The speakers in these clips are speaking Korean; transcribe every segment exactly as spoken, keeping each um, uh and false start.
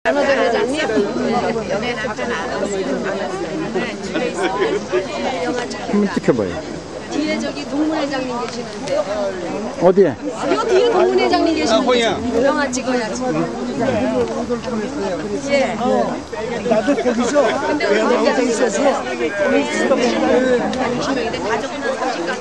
안호정 회장님, 연애 남편 한번 찍혀봐요. 뒤에 저기 동문회장님 계시는데. 어디에? 요 뒤에 동문회장님 계시는데. 영화 찍어야지. 예. 나도 거기서 근데 어디까지 있었어요? 근데 가족은 삼십까지.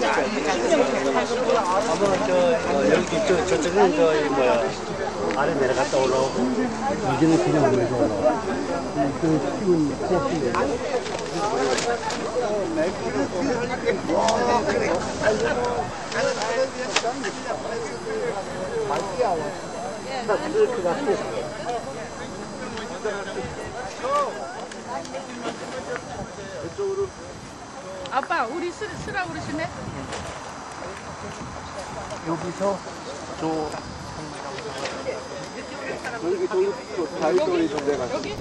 아마 저 여기 저 저쪽은 저 뭐야 아래 내려갔다 올라오고 여기는 그냥 위에서 올라와. 그 키운 코스인데. 아빠 우리 쓰, 쓰라고 그러시네? 여기서 저 여기 저기 다이소리 좀 내가 여기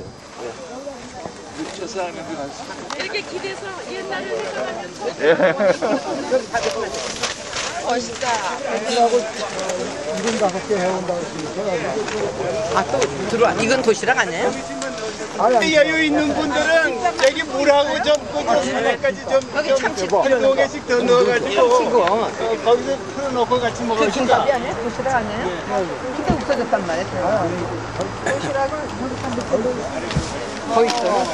저 사람이 이렇게 기대서 옛날에 생각하면 멋있다. 이름 다섯 개 해온다고 했으니까. 아, 또 들어와. 이건 도시락 아니에요? 여유 있는 분들은 저기 물하고 좀 꽂아서까지 좀 한 개씩 더 넣어가지고 어, 거기서 풀어놓고 같이 먹어요. 김밥이 아니에요? 도시락 아니에요? 근데 없어졌단 말이에요. 도시락은 거의 있어요.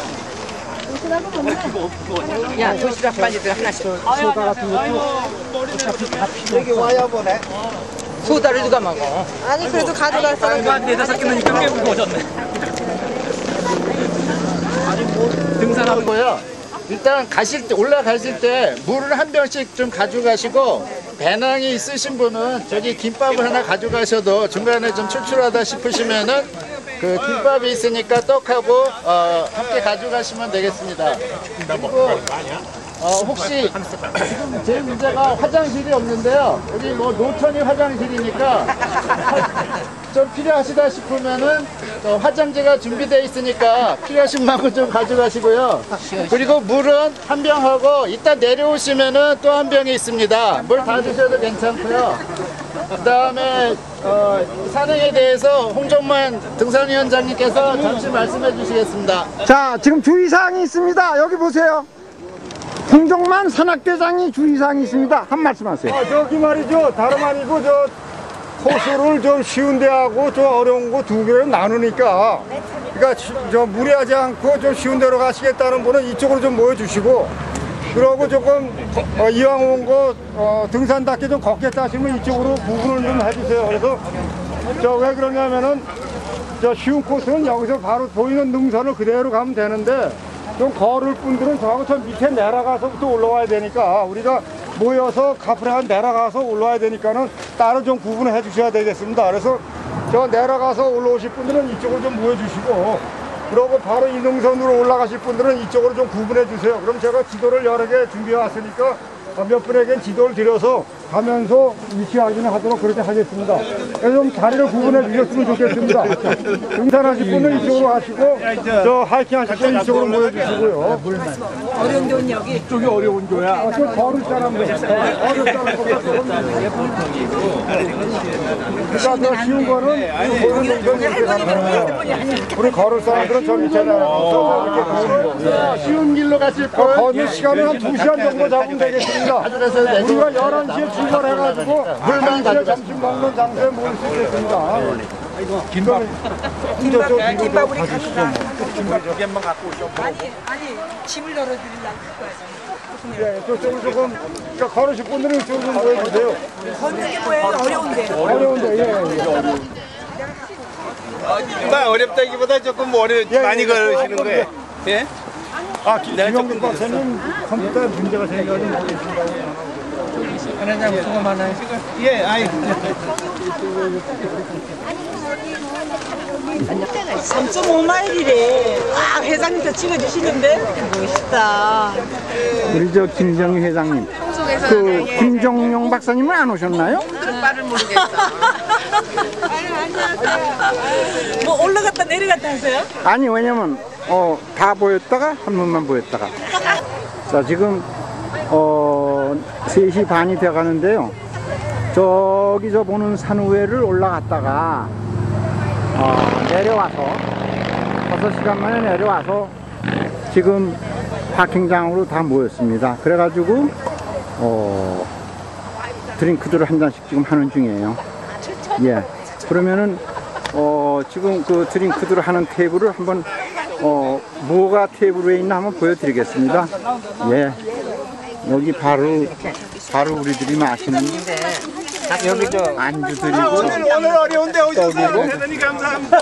야, 도시락 빨리들 하나씩. 소다 같은 것도 어차피 다 필요 여기 와야 보네. 소다를 누가 먹어? 아니, 그래도 가져갈 사람. 한 네다섯 개는 이렇게 깨고 오셨네. 등산하는 거요. 일단 가실 때 올라가실 때 물을 한 병씩 좀 가져가시고 배낭이 있으신 분은 저기 김밥을 하나 가져가셔도 중간에 좀 출출하다 싶으시면은 그 김밥이 있으니까 떡하고 어, 함께 가져가시면 되겠습니다. 그리고 어, 혹시 지금 제 문제가 화장실이 없는데요. 여기 뭐 노천이 화장실이니까 좀 필요하시다 싶으면은 어, 화장지가 준비되어 있으니까 필요하신 만큼 좀 가져가시고요. 그리고 물은 한 병하고 이따 내려오시면은 또 한 병이 있습니다. 물 다 드셔도 괜찮고요. 그 다음에 어, 산행에 대해서 홍정만 등산위원장님께서 잠시 말씀해 주시겠습니다. 자, 지금 주의사항이 있습니다. 여기 보세요. 홍정만 산악대장이 주의사항이 있습니다. 한 말씀 하세요. 아, 저기 말이죠. 다름 아니고 저 코스를 좀 쉬운 데하고 좀 어려운 거 두 개를 나누니까 그러니까 저 무리하지 않고 좀 쉬운 데로 가시겠다는 분은 이쪽으로 좀 모여주시고 그러고 조금 어, 이왕 온 거 어, 등산답게 좀 걷겠다 하시면 이쪽으로 구분을 좀 해주세요. 그래서 저 왜 그러냐면은 저 쉬운 코스는 여기서 바로 보이는 능선을 그대로 가면 되는데 좀 걸을 분들은 저하고 저 밑에 내려가서부터 올라와야 되니까 우리가 모여서 카프레한 내려가서 올라와야 되니까는 따로 좀 구분을 해 주셔야 되겠습니다. 그래서 저 내려가서 올라오실 분들은 이쪽으로 좀 모여주시고 그러고 바로 이 능선으로 올라가실 분들은 이쪽으로 좀 구분해 주세요. 그럼 제가 지도를 여러 개 준비해 왔으니까 몇 분에게 지도를 드려서 가면서 위치 확인을 하도록 그렇게 하겠습니다. 그래서 좀 자리를 구분해 주셨으면 좋겠습니다. 등산하실 분은 이쪽으로 하시고 저 하이킹 하실 분은 이쪽으로 모여주시고요. 어려운 데는 여기. 이쪽이 어려운 거야. 아, 저 걸을 사람들. 어려운 사람들. 그러니까 더 쉬운 거는 보는 동선 이렇게 가는 우리 걸을 사람들은 저 밑에 나가서 이렇게 가는 거. 쉬운 길로 가실 분 걷는 시간은 한 두 시간 정도 잡으면 되겠습니다. 우리가 열한 시에 출발해가지고 물만 시에 점심 먹는 장소에 모일 수 있겠습니다. 김밥. 김밥, 김밥 우리 가져가. 김밥 두 개만 갖고 오셔. 아니, 아니, 짐을 널어드리려고 예, 저쪽으로 조금 그러니까 걸으실 분들은 이쪽으로 좀 모여주세요. 걷는 게 뭐예요? 어려운데. 어려운데, 예, 예. 막 어렵다기보다 조금 어려 예, 많이 예, 걸으시는 예. 거예요. 예? 아, 김영근 박사님 컴퓨터에 문제가 생겨가지고 모르겠습니다. 회장님 수고 많아요. 예, 아이. 삼 점 오 마일이래. 와, 회장님도 찍어주시는데? 멋있다. 우리 저 김정희 회장님, 그 김정용 박사님은 안 오셨나요? 말을 모르겠어. 뭐 올라갔다 내려갔다 하세요? 아니 왜냐면 어, 다 보였다가 한 번만 보였다가 자 지금 어, 세 시 반이 되어 가는데요. 저기 저 보는 산후회를 올라갔다가 어, 내려와서 다섯 시간 만에 내려와서 지금 파킹장으로 다 모였습니다. 그래가지고 어, 드링크들을 한 잔씩 지금 하는 중이에요. 예. 그러면은 어, 지금 그 드링크들을 하는 테이블을 한번 어, 뭐가 테이블 위에 있나 한번 보여드리겠습니다. 예. 여기 바로 바로 우리들이 마시는 여기 저 안주들이고 아, 오늘 오늘 어려운데 오셔서 대단히 감사합니다.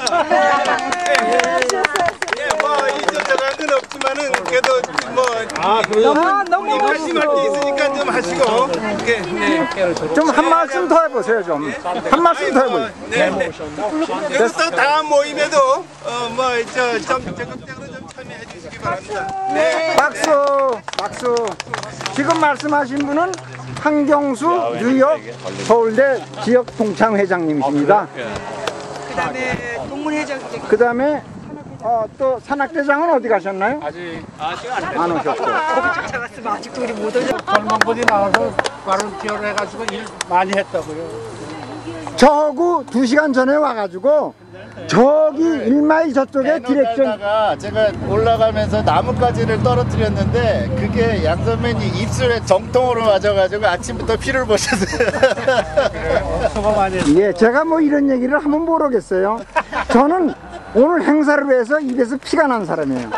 예, 뭐 이제 저런 건 없지만은 그래도 뭐 아, 아, 너무 말씀할 게 있으니까 좀 하시고 이렇게 네. 좀 한 말씀 더 해보세요. 좀 한 말씀 더 해보세요. 네. 그래서 다음 모임에도 어뭐저좀 적극적으로 좀 참여해 주시기 바랍니다. 네. 박수 박수. 지금 말씀하신 분은 한경수 뉴욕 서울대 지역 동창 회장님이십니다. 그다음에 동문회장 그 다음에 어, 또 산악대장은 어디 가셨나요? 아직 안 오셨고. 쫓아갔으면 아직도 우리 못 오죠. 젊은 분이 나와서 바른티어를 해가지고 일 많이 했다고요. 저하고 두 시간 전에 와가지고 저기 일마이 저쪽에 디렉션 가 제가 올라가면서 나뭇가지를 떨어뜨렸는데 그게 양 선배님 입술에 정통으로 맞아가지고 아침부터 피를 보셨어요. 수고 많이 했어요. 예, 제가 뭐 이런 얘기를 하면 모르겠어요. 저는 오늘 행사를 위해서 입에서 피가 난 사람이에요.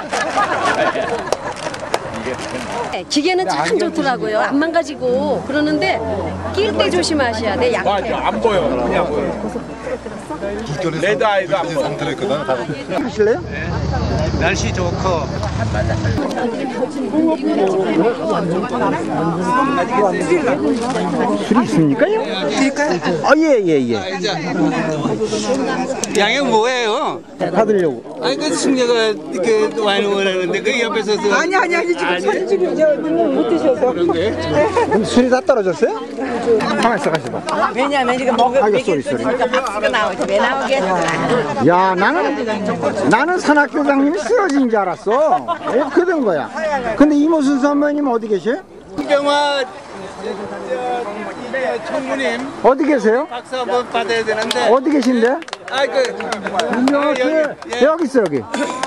기계는 참 좋더라고요. 안 망가지고 그러는데 낄 때 조심하셔야 돼. 약해. 맞아, 안 보여. 그냥 보여. 레드 아이도 안 보여. 하실래요? 날씨 좋고. 술이 있습니까요? 드릴까요? 아, 예, 예, 예. 양형 뭐예요? 받으려고. 아니 그 승려가 그 와인을 원하는데 그 옆에서 아니 아니 아니 지금 사진 지금 저 못 드셔서. 그런 게 그럼 술이 다 떨어졌어요? 가만 있어, 가시봐. 왜냐면 지금 먹을 아이고, 먹일 쏘리, 쏘리. 거니까 박수가 나오지 왜 나오겠어. 야, 나는, 나는 산악교장님이 쓰러진 줄 알았어. 어떻게 된 거야? 근데 이모순 선배님 어디 계세요? 김병화 청무님 어디 계세요? 박수 한번 받아야 되는데 어디 계신데? 아그 여기, 여기 있어, 여기.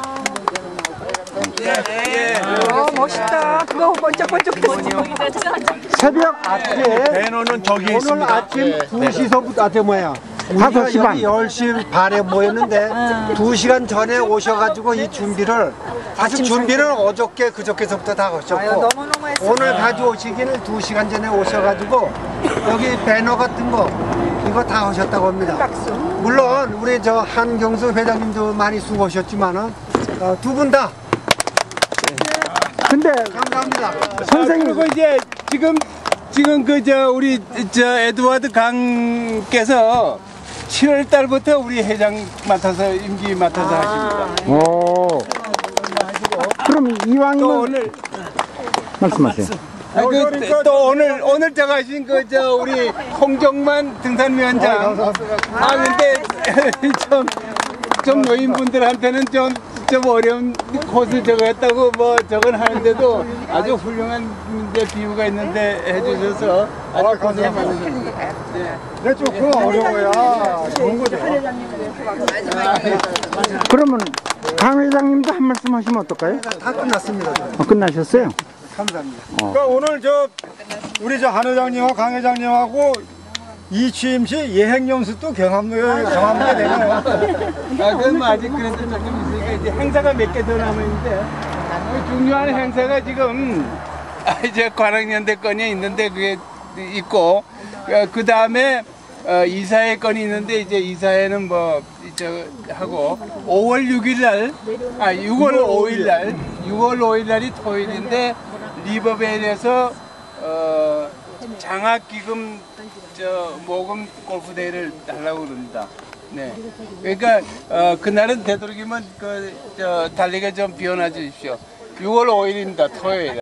어 멋있다. 그거 번쩍번쩍했어. 새벽 앞에 배너는 저기 오늘 있습니다. 아침 두 시서부터 아때 뭐야? 다섯 시 반. 열 시 반에 모였는데 두 시간 전에 오셔가지고 이 준비를 사실 준비는 어저께 그저께서부터 다 하셨고 오늘 가져오시기는 두 시간 전에 오셔가지고 여기 배너 같은 거 이거 다 하셨다고 합니다. 물론 우리 저 한경수 회장님도 많이 수고하셨지만은 어, 두 분 다 근데 감사합니다. 선생님, 그리고 이제 지금 지금 그 저 우리 저 에드워드 강께서 칠월 달부터 우리 회장 맡아서 임기 맡아서 하십니다. 오. 그럼 또 이왕이면 오늘 말씀하세요. 아, 그, 또 오늘 오늘 저 가신 그 저 우리 홍정만 등산위원장. 아 근데 좀 좀 노인분들한테는 좀 좀 어려운 코스 저거 했다고 뭐 저건 하는데도 아주 훌륭한 데 비유가 있는데 해주셔서 아주 고생 많으셨습니다. 네. 네, 조금 어려워야 좋은 거죠. 그러면 강 회장님도 한 말씀 하시면 어떨까요? 다 끝났습니다. 어, 끝나셨어요? 감사합니다. 그러니까 오늘 저 우리 저 한 회장님하고 강 회장님하고 이 취임시 예행 연습도 경험을 경험하게 되네요. 아, 그건 뭐 아직 그래도 조금 있으니까 이제 행사가 몇 개 더 남았는데 그 중요한 행사가 지금 아, 이제 관악연대 건이 있는데 그게 있고 그 다음에 어, 이사회 건이 있는데 이제 이사회는 뭐 저 하고 오월 육일 날, 아 유월 오일 날, 유월 오일 날이 토요일인데 리버베일에서 어, 장학기금 저 모금 골프 대회를 하려고 그럽니다. 네. 그러니까 어, 그날은 되도록이면 그 저 달리기 좀 비워놔 주십시오. 유월 오일입니다. 토요일.